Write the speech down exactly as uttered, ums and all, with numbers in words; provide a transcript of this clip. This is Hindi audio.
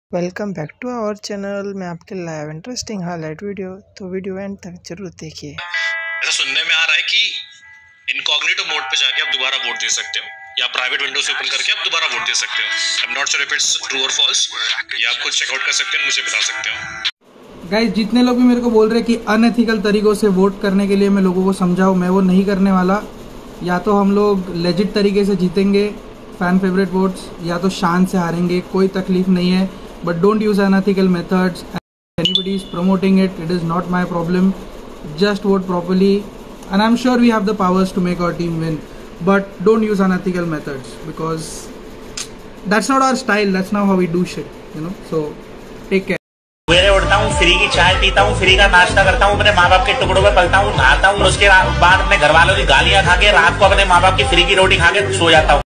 Welcome back to our channel में आपके लाइव इंटरेस्टिंग हाईलाइट वीडियो। तो वीडियो एंड तक जरूर देखिए। ऐसा सुनने में आ रहा है कि इनकॉग्निटो मोड पे जाके आप दोबारा वोट दे सकते हो या प्राइवेट विंडो से ओपन करके आप दोबारा वोट दे सकते हो। I am not sure if it's true और फॉल्स, ये आप खुद चेकआउट कर सकते हैं, मुझे बता सकते हो। गाइस, जितने लोग भी मेरे को बोल रहे हैं कि अनएथिकल तरीकों से वोट करने के लिए मैं लोगों को समझाऊं, मैं वो नहीं करने वाला। या तो हम लोग लेजिट तरीके से जीतेंगे फैन फेवरेट वोट्स, या तो शान से हारेंगे, कोई तकलीफ नहीं है। But don't use unethical methods. Anybody is promoting it, it is not my problem. Just vote properly and I'm sure we have the powers to make our team win, but don't use unethical methods because that's not our style, that's not how we do shit, you know, so take care. सवेरे उठता हूँ, फ्री की चाय पीता हूँ, फ्री का नाश्ता करता हूँ, अपने माँ बाप के टुकड़ों में पलता हूँ, नहाता हूँ, उसके बाद अपने घर वालों की गालियाँ खा के रात को अपने माँ बाप की फ्री की रोटी खा के सो जाता हूँ।